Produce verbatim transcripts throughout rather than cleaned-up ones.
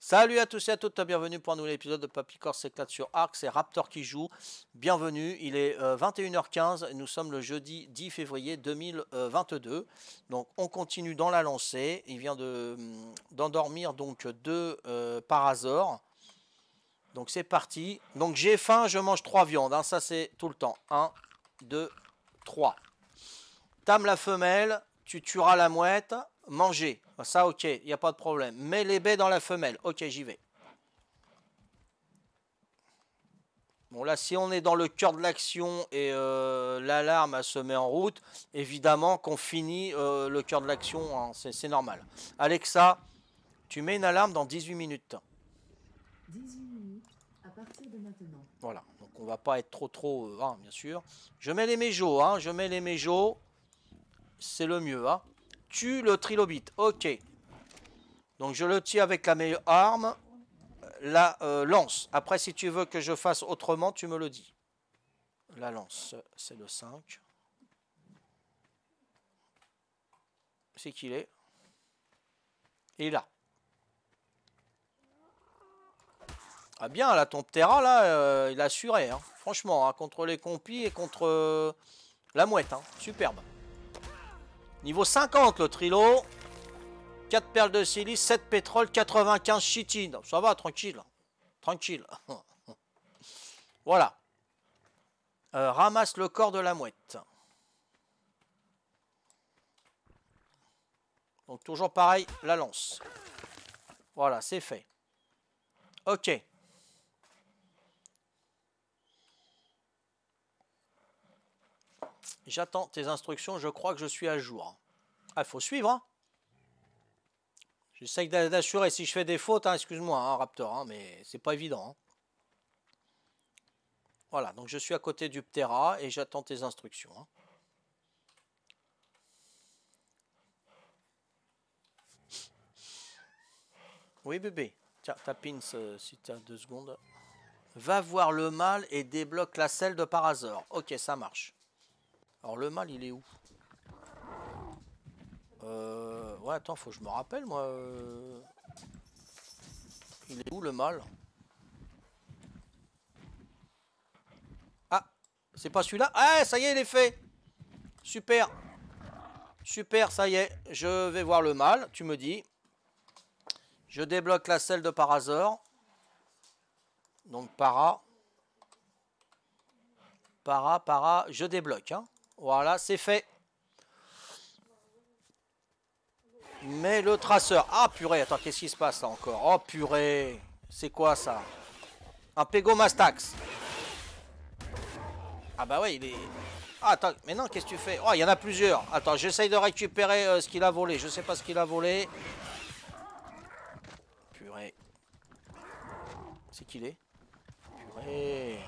Salut à tous et à toutes, bienvenue pour un nouvel épisode de Papy Corse s'éclate sur Ark, c'est Raptor qui joue. Bienvenue, il est euh, vingt et une heures quinze, nous sommes le jeudi dix février deux mille vingt-deux. Donc on continue dans la lancée, il vient de, d'endormir donc deux euh, Parasaurs. Donc c'est parti. Donc j'ai faim, je mange trois viandes, hein. Ça c'est tout le temps. un, deux, trois. Tame la femelle, tu tueras la mouette, manger. Ça ok, il n'y a pas de problème. Mets les baies dans la femelle, ok j'y vais. Bon là si on est dans le cœur de l'action et euh, l'alarme se met en route, évidemment qu'on finit euh, le cœur de l'action, hein, c'est normal. Alexa, tu mets une alarme dans dix-huit minutes. dix-huit minutes à partir de maintenant. Voilà, donc on va pas être trop trop, euh, hein, bien sûr. Je mets les méjos, hein, je mets les méjos, c'est le mieux. Hein. Tue le trilobite, ok. Donc je le tue avec la meilleure arme, la euh, lance. Après si tu veux que je fasse autrement, tu me le dis. La lance, c'est le cinq. C'est qu'il est. Il est là. Ah bien, là, ton Ptera, là, euh, il a assuré. Hein. Franchement, hein, contre les compis et contre euh, la mouette. Hein. Superbe. Niveau cinquante, le trilo. quatre perles de silice, sept pétrole, quatre-vingt-quinze chitine. Ça va, tranquille. Tranquille. Voilà. Euh, ramasse le corps de la mouette. Donc toujours pareil, la lance. Voilà, c'est fait. Ok. J'attends tes instructions, je crois que je suis à jour. Ah, il faut suivre. Hein. J'essaye d'assurer si je fais des fautes, hein, excuse-moi, hein, Raptor, hein, mais c'est pas évident. Hein. Voilà, donc je suis à côté du Ptera et j'attends tes instructions. Hein. Oui, bébé. Tiens, ta pins euh, si tu as deux secondes. Va voir le mâle et débloque la selle de Parasaur. Ok, ça marche. Alors le mâle, il est où? Euh... Ouais, attends, faut que je me rappelle, moi. Euh... Il est où le mâle? Ah, c'est pas celui-là? Ah, ça y est, il est fait. Super. Super, ça y est. Je vais voir le mâle, tu me dis. Je débloque la selle de Parasaur. Donc para. Para, para, je débloque. Hein. Voilà, c'est fait. Mais le traceur. Ah purée, attends, qu'est-ce qui se passe là encore? Oh purée. C'est quoi ça? Un Pégomastax. Ah bah ouais, il est... Ah attends, mais non, qu'est-ce que tu fais? Oh, il y en a plusieurs. Attends, j'essaye de récupérer euh, ce qu'il a volé. Je sais pas ce qu'il a volé. Purée. C'est qu'il est? Purée.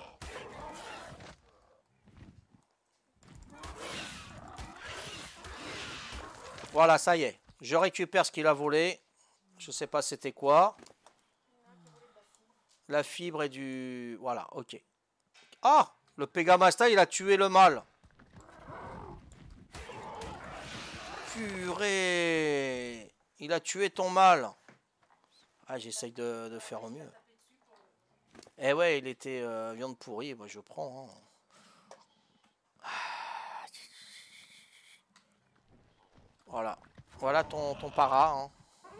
Voilà, ça y est. Je récupère ce qu'il a volé. Je sais pas c'était quoi. La fibre et du... Voilà, ok. Ah! Le Pégamasta, il a tué le mâle. Purée! Il a tué ton mâle. Ah, j'essaye de, de faire au mieux. Eh ouais, il était euh, viande pourrie. Moi, je prends. Hein. Voilà. Voilà ton, ton para. Hein.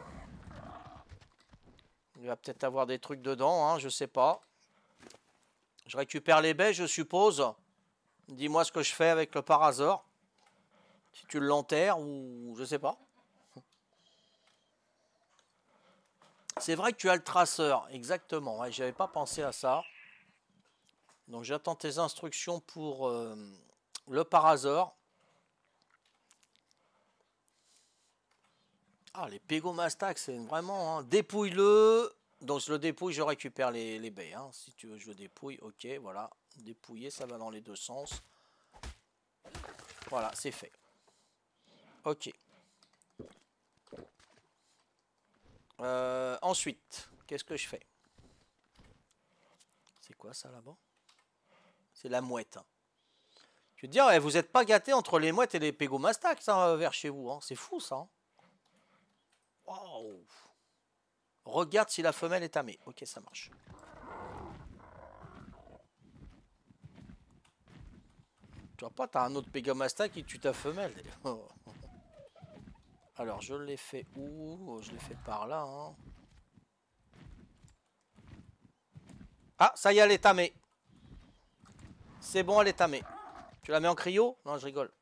Il va peut-être avoir des trucs dedans. Hein, je sais pas. Je récupère les baies, je suppose. Dis-moi ce que je fais avec le Parasaur. Si tu l'enterres ou... Je sais pas. C'est vrai que tu as le traceur. Exactement. Ouais, j'avais pas pensé à ça. Donc j'attends tes instructions pour euh, le Parasaur. Ah, les Pégomastax, c'est vraiment... Hein. Dépouille-le. Donc je le dépouille, je récupère les, les baies. Hein. Si tu veux, je le dépouille. Ok, voilà. Dépouiller, ça va dans les deux sens. Voilà, c'est fait. Ok. Euh, ensuite, qu'est-ce que je fais? C'est quoi ça là-bas? C'est la mouette. Hein. Je veux dire, vous n'êtes pas gâtés entre les mouettes et les Pégomastax hein, vers chez vous. Hein. C'est fou ça. Hein. Waouh. Regarde si la femelle est tamée. Ok, ça marche. Tu vois pas, t'as un autre Pégamasta qui tue ta femelle. Alors, je l'ai fait où? Je l'ai fait par là. Hein. Ah, ça y est, elle est tamée. C'est bon, elle est tamée. Tu la mets en cryo? Non, je rigole.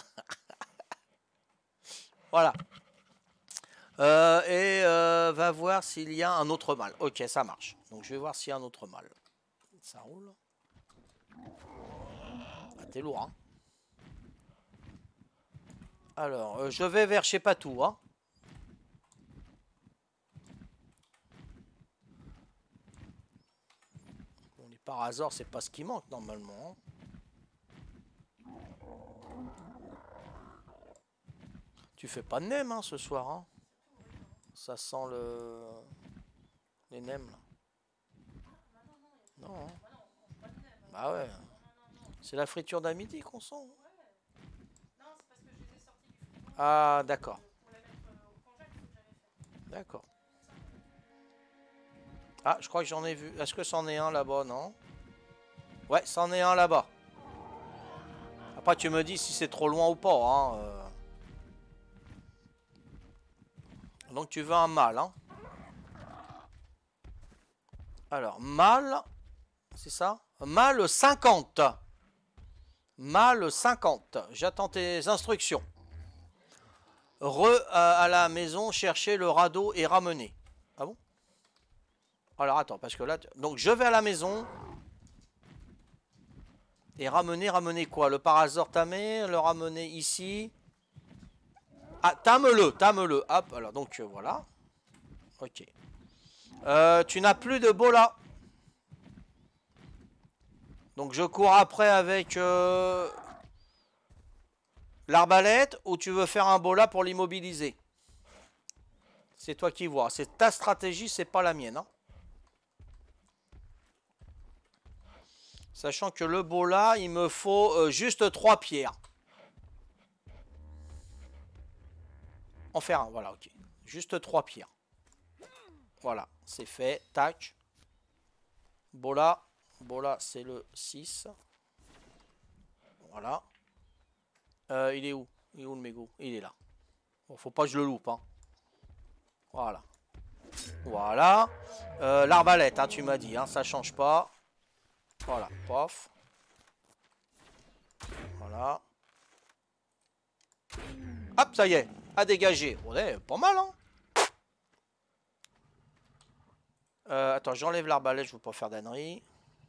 Voilà. Euh, et euh, va voir s'il y a un autre mâle. Ok, ça marche. Donc je vais voir s'il y a un autre mâle. Ça roule. Ah, t'es lourd, hein. Alors, euh, je vais vers je sais pas tout, hein. Bon, les parasors, c'est pas ce qui manque normalement. Hein. Tu fais pas de nems, hein, ce soir, hein. Ça sent le... les nems, là. Non, hein. Bah ouais. C'est la friture d'à midi qu'on sent. Ah, d'accord. D'accord. Ah, je crois que j'en ai vu. Est-ce que c'en est un là-bas, non? Ouais, c'en est un là-bas. Après, tu me dis si c'est trop loin ou pas, hein. Euh... Donc, tu veux un mâle, hein. Alors, mâle, c'est ça? Mâle cinquante. Mâle cinquante. J'attends tes instructions. Re à, à la maison, chercher le radeau et ramener. Ah bon? Alors attends, parce que là... Donc je vais à la maison. Et ramener, ramener quoi? Le parasor tamé, le ramener ici. Ah, tame-le, tame-le. Hop, alors donc euh, voilà. Ok. Euh, tu n'as plus de bola. Donc je cours après avec... Euh... l'arbalète, ou tu veux faire un bola pour l'immobiliser? C'est toi qui vois. C'est ta stratégie, c'est pas la mienne. Hein. Sachant que le bola, il me faut euh, juste trois pierres. En faire un, voilà, ok. Juste trois pierres. Voilà, c'est fait. Tac. Bola. Bola, c'est le six. Voilà. Euh, il est où? Il est où le mégot? Il est là. Bon, faut pas que je le loupe. Hein. Voilà. Voilà. Euh, l'arbalète, hein, tu m'as dit. Hein, ça change pas. Voilà. Pof. Voilà. Hop, ça y est. À dégager. Ouais, pas mal, hein. Euh, attends, j'enlève l'arbalète, je veux pas faire d'ânerie.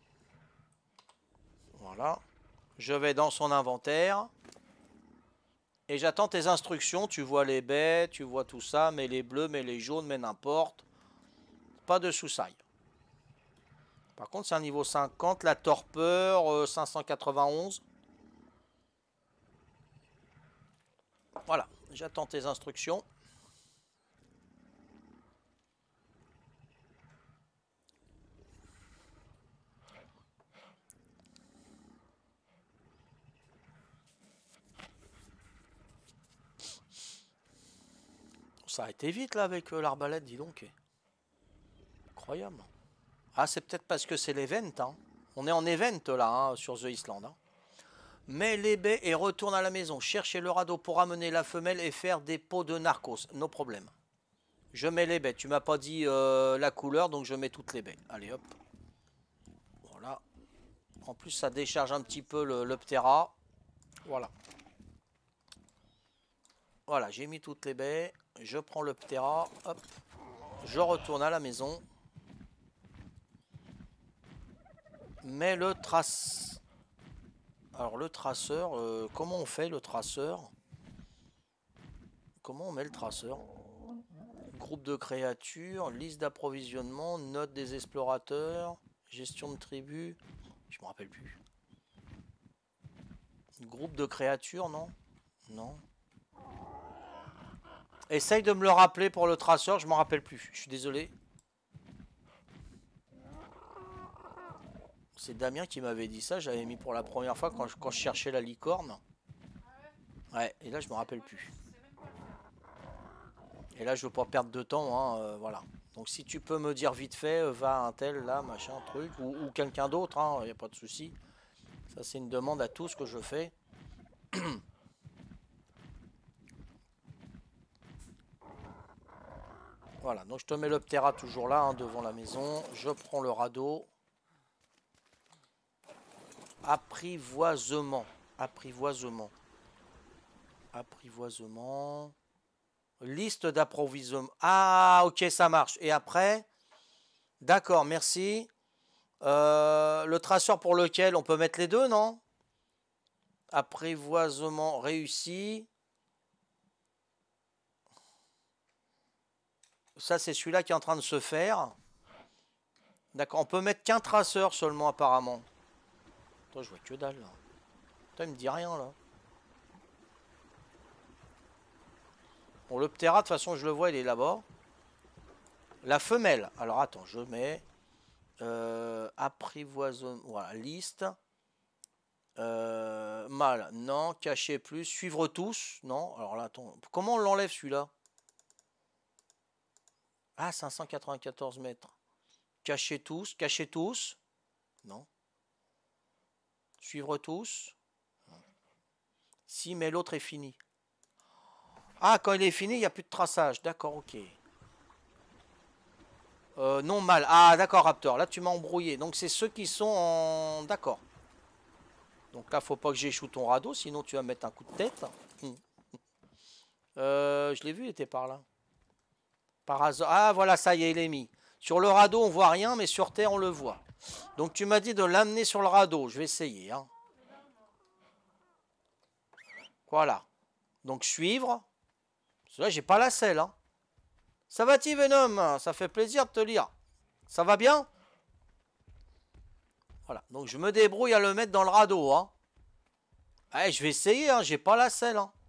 Voilà. Je vais dans son inventaire. Et j'attends tes instructions. Tu vois les baies, tu vois tout ça. Mais les bleus, mais les jaunes, mais n'importe. Pas de soussaille. Par contre, c'est un niveau cinquante. La torpeur, euh, cinq cent quatre-vingt-onze. Voilà. J'attends tes instructions. Ça a été vite là avec euh, l'arbalète, dis donc. Incroyable. Ah, c'est peut-être parce que c'est l'event. Hein. On est en event là hein, sur The Island. Hein. Mets les baies et retourne à la maison. Chercher le radeau pour amener la femelle et faire des pots de narcos. No problème. Je mets les baies. Tu m'as pas dit euh, la couleur, donc je mets toutes les baies. Allez hop. Voilà. En plus, ça décharge un petit peu le, le ptera. Voilà. Voilà, j'ai mis toutes les baies. Je prends le ptera. Hop. Je retourne à la maison. Mais le trace. Alors le traceur, euh, comment on fait le traceur? Comment on met le traceur? Groupe de créatures, liste d'approvisionnement, note des explorateurs, gestion de tribu. Je me rappelle plus. Groupe de créatures, non? Non. Essaye de me le rappeler pour le traceur, je m'en rappelle plus. Je suis désolé. C'est Damien qui m'avait dit ça, j'avais mis pour la première fois quand je, quand je cherchais la licorne. Ouais, et là je me rappelle plus. Et là je veux pas perdre de temps, hein, euh, voilà. Donc si tu peux me dire vite fait, euh, va à un tel, là, machin, truc, ou, ou quelqu'un d'autre, il n'y a pas de souci. Ça c'est une demande à tous que je fais. Voilà, donc je te mets le Ptera toujours là, hein, devant la maison. Je prends le radeau. Apprivoisement. Apprivoisement. Apprivoisement. Liste d'approvisionnement. Ah, ok, ça marche. Et après, d'accord, merci. Euh, le traceur pour lequel on peut mettre les deux, non? Apprivoisement réussi. Ça, c'est celui-là qui est en train de se faire. D'accord, on peut mettre qu'un traceur seulement, apparemment. Attends, je vois que dalle, là. Attends, il me dit rien, là. Bon, le Ptera, de toute façon, je le vois, il est là-bas. La femelle. Alors, attends, je mets... Euh, apprivoisonnement. Voilà, liste. Euh, mâle, non. Cacher plus. Suivre tous. Non. Alors là, attends. Comment on l'enlève, celui-là? Ah, cinq cent quatre-vingt-quatorze mètres. Cacher tous. Cacher tous. Non. Suivre tous. Non. Si, mais l'autre est fini. Ah, quand il est fini, il n'y a plus de traçage. D'accord, ok. Euh, non, mal. Ah, d'accord, Raptor. Là, tu m'as embrouillé. Donc, c'est ceux qui sont en... D'accord. Donc là, faut pas que j'échoue ton radeau, sinon tu vas mettre un coup de tête. euh, je l'ai vu, il était par là. Par hasard. Ah, voilà, ça y est, il est mis. Sur le radeau, on voit rien, mais sur terre, on le voit. Donc, tu m'as dit de l'amener sur le radeau. Je vais essayer. Hein. Voilà. Donc, suivre. Là, j'ai pas la selle. Hein. Ça va-t-il, Venom? Ça fait plaisir de te lire. Ça va bien? Voilà. Donc, je me débrouille à le mettre dans le radeau. Hein. Allez, je vais essayer. Hein. J'ai pas la selle. Hein.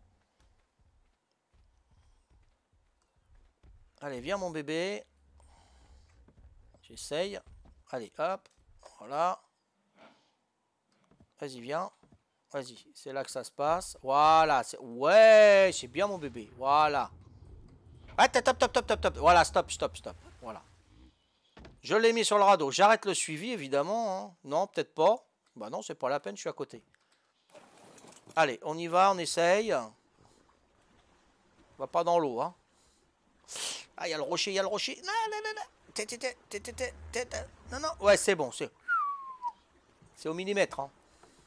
Allez, viens, mon bébé. J'essaye. Allez, hop. Voilà. Vas-y, viens. Vas-y, c'est là que ça se passe. Voilà. Ouais, c'est bien, mon bébé. Voilà. Ah, top, top, top, top, top. Voilà, stop, stop, stop. Voilà. Je l'ai mis sur le radeau. J'arrête le suivi, évidemment. Hein. Non, peut-être pas. Bah non, c'est pas la peine, je suis à côté. Allez, on y va, on essaye. On va pas dans l'eau. Hein. Ah, il y a le rocher, il y a le rocher. Non, non, non, non. Non, non. Ouais, c'est bon. C'est au millimètre. Hein.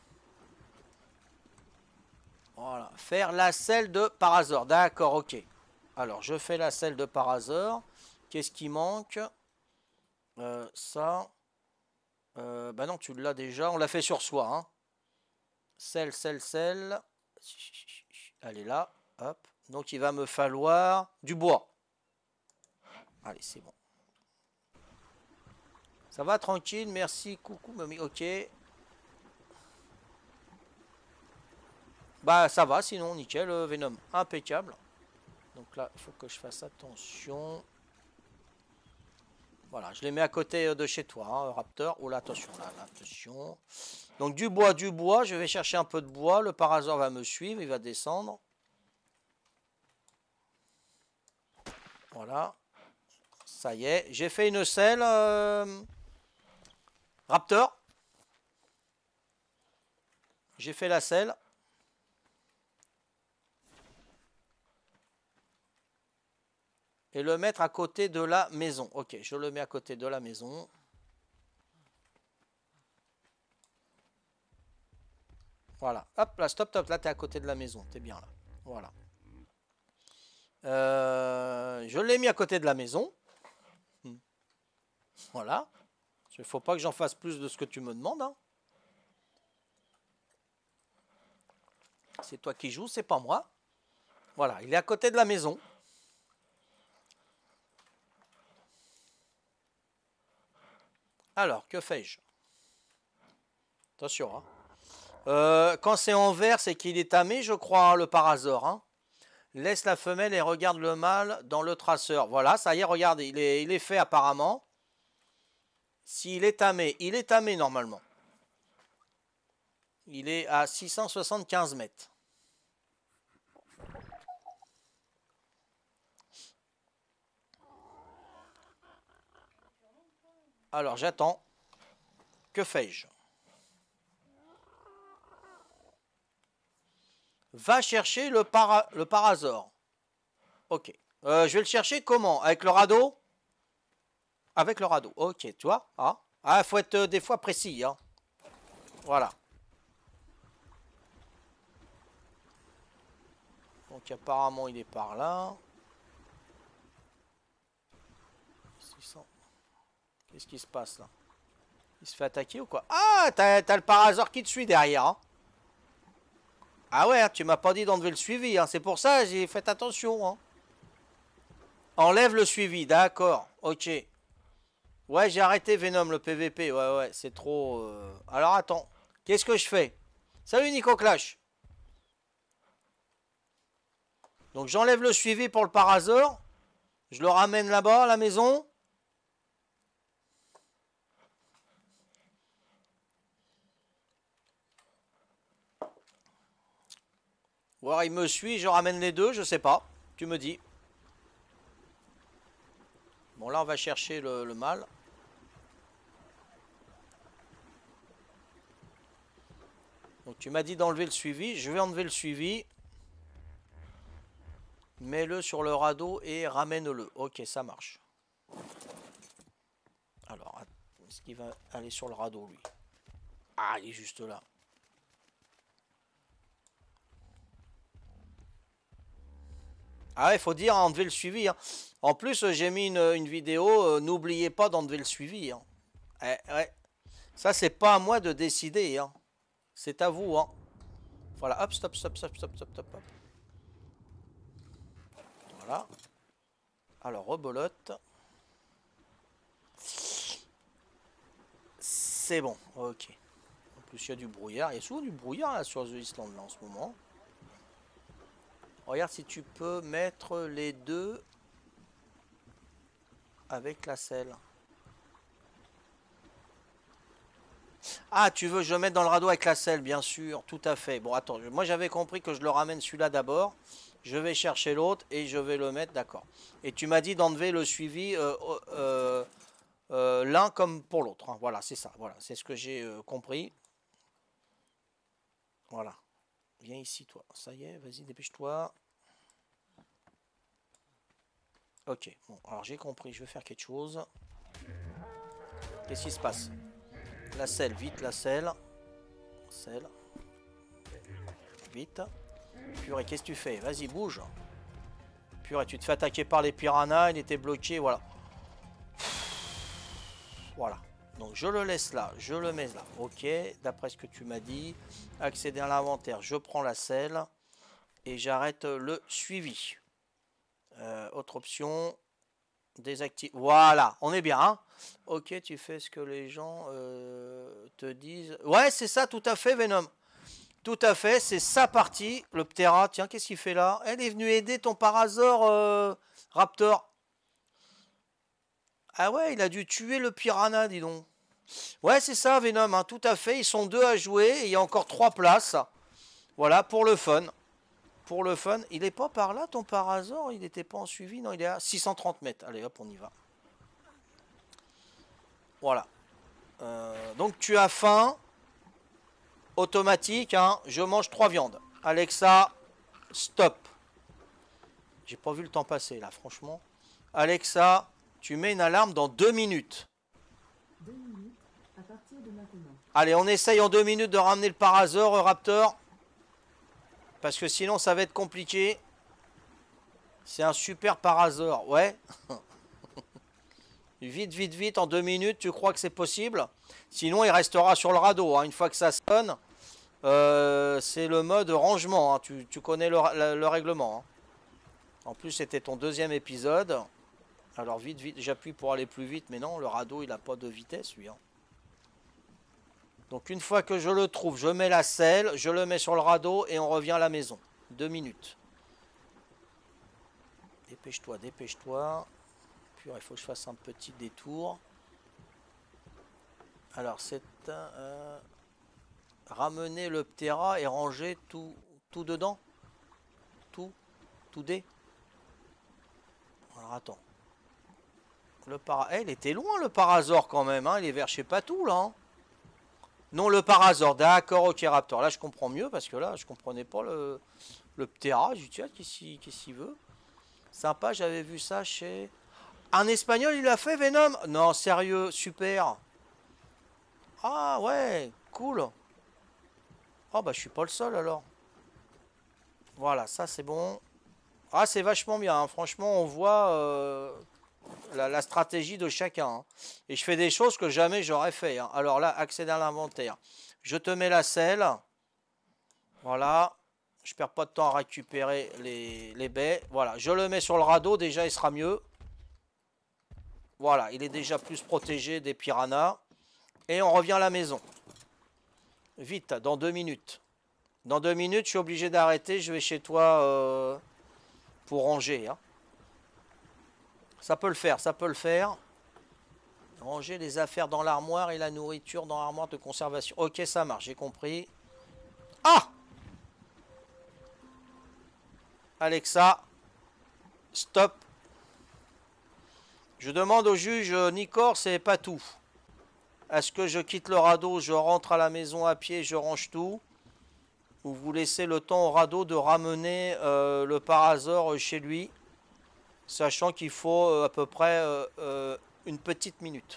Voilà. Faire la selle de Parazor. D'accord, ok. Alors, je fais la selle de Parazor. Qu'est-ce qui manque? euh, Ça. Euh, bah non, tu l'as déjà. On l'a fait sur soi. Hein. Selle, selle, selle. Elle est là. Hop. Donc, il va me falloir du bois. Allez, c'est bon. Ça va, tranquille. Merci. Coucou, mamie. Ok. Bah, ça va. Sinon, nickel. Euh, Venom. Impeccable. Donc là, il faut que je fasse attention. Voilà, je les mets à côté de chez toi, hein, Raptor. Oh là, attention, là, là, attention. Donc du bois, du bois. Je vais chercher un peu de bois. Le Parazor va me suivre. Il va descendre. Voilà. Ça y est. J'ai fait une selle. Euh... Raptor. J'ai fait la selle. Et le mettre à côté de la maison. Ok, je le mets à côté de la maison. Voilà. Hop, là, stop, stop. Là, tu es à côté de la maison. Tu es bien là. Voilà. Euh, je l'ai mis à côté de la maison. Voilà. Il ne faut pas que j'en fasse plus de ce que tu me demandes. Hein. C'est toi qui joues, c'est pas moi. Voilà, il est à côté de la maison. Alors, que fais-je? Attention. Hein. Euh, quand c'est en vert, c'est qu'il est tamé, je crois, hein, le Parazor. Hein. Laisse la femelle et regarde le mâle dans le traceur. Voilà, ça y est, regarde, il est, il est fait apparemment. S'il est tamé, il est tamé normalement. Il est à six cent soixante-quinze mètres. Alors, j'attends. Que fais-je? Va chercher le, para, le parasaure. Ok. Euh, je vais le chercher comment? Avec le radeau? Avec le radeau. Ok, tu vois? Ah, ah, faut être euh, des fois précis. Hein. Voilà. Donc apparemment il est par là. six cents. Qu'est-ce qui se passe là? Il se fait attaquer ou quoi? Ah, t'as t'as le parasaure qui te suit derrière. Hein. Ah ouais, hein, tu m'as pas dit d'enlever le suivi. Hein. C'est pour ça, j'ai fait attention. Hein. Enlève le suivi, d'accord. Ok. Ouais, j'ai arrêté Venom, le P V P. Ouais, ouais, c'est trop... euh, Alors attends. Qu'est-ce que je fais? Salut Nico Clash. Donc j'enlève le suivi pour le parasaure. Je le ramène là-bas à la maison. Ou alors il me suit, je ramène les deux, je sais pas. Tu me dis. Bon là on va chercher le, le mâle. Donc tu m'as dit d'enlever le suivi. Je vais enlever le suivi. Mets-le sur le radeau et ramène-le. Ok, ça marche. Alors, est-ce qu'il va aller sur le radeau, lui? Ah, il est juste là. Ah ouais, il faut dire enlever le suivi. Hein. En plus, j'ai mis une, une vidéo. Euh, N'oubliez pas d'enlever le suivi. Hein. Eh, ouais. Ça, c'est pas à moi de décider. Hein. C'est à vous. Hein. Voilà, hop, stop, stop, stop, stop, stop, stop. Hop. Voilà. Alors, rebolote. C'est bon, ok. En plus, il y a du brouillard. Il y a souvent du brouillard là, sur The Island là, en ce moment. Regarde si tu peux mettre les deux avec la selle. Ah, tu veux que je le mette dans le radeau avec la selle, bien sûr, tout à fait. Bon, attends, moi j'avais compris que je le ramène celui-là d'abord. Je vais chercher l'autre et je vais le mettre, d'accord. Et tu m'as dit d'enlever le suivi euh, euh, euh, l'un comme pour l'autre. Hein. Voilà, c'est ça, voilà, c'est ce que j'ai euh, compris. Voilà. Viens ici, toi. Ça y est, vas-y, dépêche-toi. Ok, bon, alors j'ai compris, je vais faire quelque chose. Qu'est-ce qui se passe? La selle, vite la selle. Selle. Vite. Purée, qu'est-ce que tu fais? Vas-y, bouge. Purée, tu te fais attaquer par les piranhas, il était bloqué, voilà. Voilà. Donc je le laisse là, je le mets là. Ok, d'après ce que tu m'as dit. Accéder à l'inventaire, je prends la selle. Et j'arrête le suivi. Euh, autre option. Désactive. Voilà, on est bien. Hein, ok, tu fais ce que les gens euh, te disent. Ouais, c'est ça, tout à fait, Venom. Tout à fait, c'est sa partie. Le Ptera, tiens, qu'est-ce qu'il fait là? Elle est venue aider ton parasaure, euh, Raptor. Ah ouais, il a dû tuer le piranha, dis donc. Ouais, c'est ça, Venom, hein, tout à fait. Ils sont deux à jouer et il y a encore trois places. Voilà, pour le fun. Pour le fun. Il est pas par là, ton parasaure? Il n'était pas en suivi? Non, il est à six cent trente mètres. Allez, hop, on y va. Voilà. Euh, donc, tu as faim. Automatique, hein. Je mange trois viandes. Alexa, stop. J'ai pas vu le temps passer, là, franchement. Alexa, tu mets une alarme dans deux minutes. Deux minutes à partir de maintenant. Allez, on essaye en deux minutes de ramener le parasaure, Raptor. Parce que sinon, ça va être compliqué. C'est un super parasaure, ouais. Vite, vite, vite, en deux minutes, tu crois que c'est possible? Sinon, il restera sur le radeau. Hein. Une fois que ça sonne, euh, c'est le mode rangement. Hein. Tu, tu connais le, le, le règlement. Hein. En plus, c'était ton deuxième épisode. Alors, vite, vite, j'appuie pour aller plus vite. Mais non, le radeau, il n'a pas de vitesse, lui. Hein. Donc, une fois que je le trouve, je mets la selle, je le mets sur le radeau et on revient à la maison. Deux minutes. Dépêche-toi, dépêche-toi. Il faut que je fasse un petit détour. Alors, c'est euh, ramener le Ptera et ranger tout, tout dedans. Tout, tout dé. Alors, attends. Le para... Eh, il était loin le Parazor quand même, hein. Il est vers chez Patou là. Hein. Non, le Parazor, d'accord, ok Raptor. Là je comprends mieux parce que là je comprenais pas le, le Ptera. Je dis tiens, qu'est-ce qu'il veut? Sympa, j'avais vu ça chez... Un Espagnol il a fait Venom? Non, sérieux, super. Ah ouais, cool. Oh bah je suis pas le seul alors. Voilà, ça c'est bon. Ah c'est vachement bien, hein. Franchement on voit euh, la, la stratégie de chacun. Hein. Et je fais des choses que jamais j'aurais fait. Hein. Alors là, accéder à l'inventaire. Je te mets la selle. Voilà. Je perds pas de temps à récupérer les, les baies. Voilà, je le mets sur le radeau, déjà il sera mieux. Voilà, il est déjà plus protégé des piranhas. Et on revient à la maison. Vite, dans deux minutes. Dans deux minutes, je suis obligé d'arrêter. Je vais chez toi euh, pour ranger. Hein. Ça peut le faire, ça peut le faire. Ranger les affaires dans l'armoire et la nourriture dans l'armoire de conservation. Ok, ça marche, j'ai compris. Ah! Alexa, stop. Je demande au juge Nicor, c'est pas tout. Est-ce que je quitte le radeau, je rentre à la maison à pied, je range tout? Ou vous laissez le temps au radeau de ramener euh, le Parazor chez lui, sachant qu'il faut euh, à peu près euh, euh, une petite minute.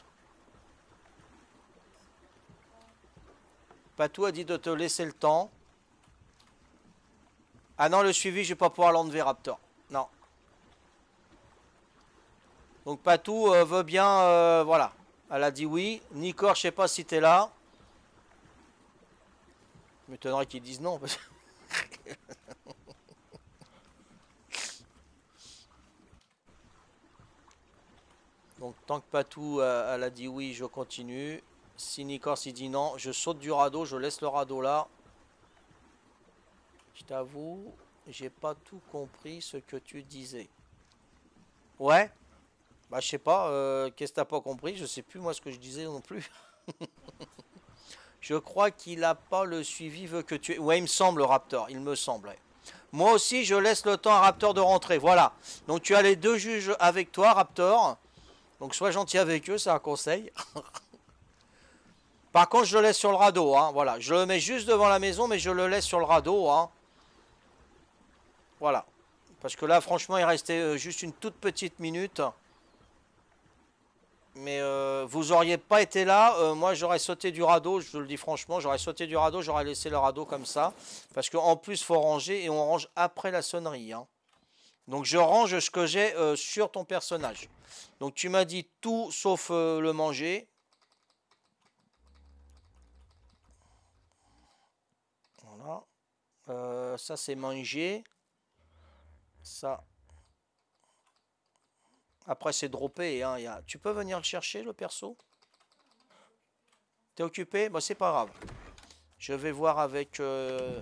Patou a dit de te laisser le temps. Ah non, le suivi, je vais pas pouvoir l'enlever, Raptor. Non. Donc Patou euh, veut bien, euh, voilà. Elle a dit oui. Nicor, je sais pas si t'es là. Je m'étonnerais qu'ils disent non. Parce... Donc tant que Patou, euh, elle a dit oui, je continue. Si Nicor s'il dit non, je saute du radeau, je laisse le radeau là. Je t'avoue, j'ai pas tout compris ce que tu disais. Ouais. Bah je sais pas, euh, qu'est-ce que t'as pas compris? Je sais plus moi ce que je disais non plus. Je crois qu'il a pas le suivi veut que tu... Ouais, il me semble Raptor, il me semble. Ouais. Moi aussi je laisse le temps à Raptor de rentrer, voilà. Donc tu as les deux juges avec toi Raptor. Donc sois gentil avec eux, c'est un conseil. Par contre je le laisse sur le radeau, hein, voilà. Je le mets juste devant la maison mais je le laisse sur le radeau, hein. Voilà. Parce que là franchement il restait juste une toute petite minute. Mais euh, vous auriez pas été là, euh, moi j'aurais sauté du radeau, je te le dis franchement, j'aurais sauté du radeau, j'aurais laissé le radeau comme ça. Parce qu'en plus il faut ranger et on range après la sonnerie. Hein. Donc je range ce que j'ai euh, sur ton personnage. Donc tu m'as dit tout sauf euh, le manger. Voilà. Euh, ça c'est manger. Ça... Après c'est dropper. Hein, y a... Tu peux venir le chercher le perso? T'es occupé? Bon c'est pas grave. Je vais voir avec... Euh...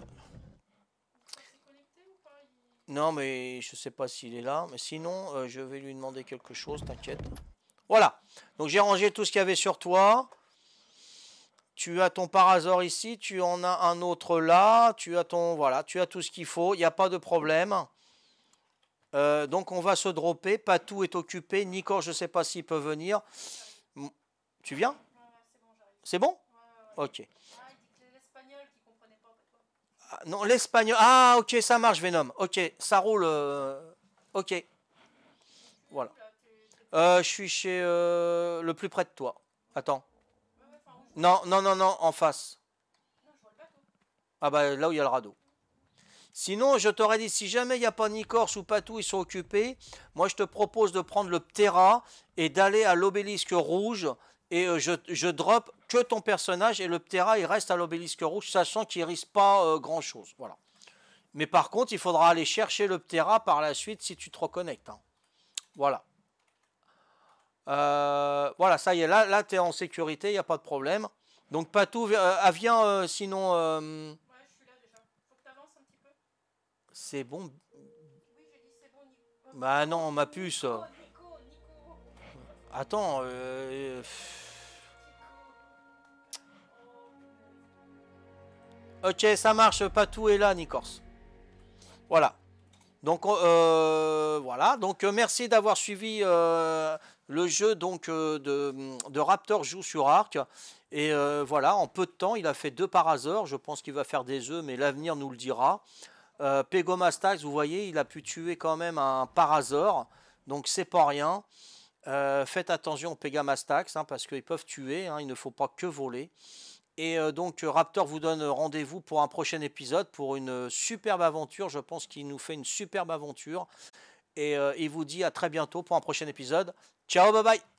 Non mais je sais pas s'il est là. Mais sinon euh, je vais lui demander quelque chose, t'inquiète. Voilà. Donc j'ai rangé tout ce qu'il y avait sur toi. Tu as ton Parazor ici. Tu en as un autre là. Tu as ton... Voilà. Tu as tout ce qu'il faut. Il n'y a pas de problème. Euh, donc on va se dropper. Patou est occupé. Nicor, je ne sais pas s'il peut venir. Tu viens? C'est bon? Ok. Ah, non, l'espagnol. Ah, ok, ça marche, Venom. Ok, ça roule. Euh... Ok. Voilà. Euh, je suis chez euh, le plus près de toi. Attends. Non, non, non, non, en face. Ah bah là où il y a le radeau. Sinon, je t'aurais dit, si jamais il n'y a pas Nicor ou Patou, ils sont occupés, moi je te propose de prendre le Ptera et d'aller à l'obélisque rouge et euh, je, je drop que ton personnage et le Ptera il reste à l'obélisque rouge, sachant qu'il risque pas euh, grand chose. Voilà. Mais par contre, il faudra aller chercher le Ptera par la suite si tu te reconnectes. Hein. Voilà. Euh, voilà, ça y est, là, là tu es en sécurité, il n'y a pas de problème. Donc Patou, euh, viens euh, sinon... Euh, C'est bon. Bah non, ma puce. Attends. Euh... Ok, ça marche. Patou est là, Nicors. Voilà. Donc, euh, voilà. Donc, euh, merci d'avoir suivi euh, Le jeu donc euh, de, de Raptor joue sur Arc. Et euh, voilà, en peu de temps, il a fait deux Parasaurs. Je pense qu'il va faire des œufs, mais l'avenir nous le dira. Euh, Pegomastax, vous voyez, il a pu tuer quand même un Parasaur. Donc c'est pas rien. Euh, faites attention aux Pegamastax, hein, parce qu'ils peuvent tuer, hein, il ne faut pas que voler. Et euh, donc Raptor vous donne rendez-vous pour un prochain épisode, pour une superbe aventure. Je pense qu'il nous fait une superbe aventure. Et euh, il vous dit à très bientôt pour un prochain épisode. Ciao, bye bye.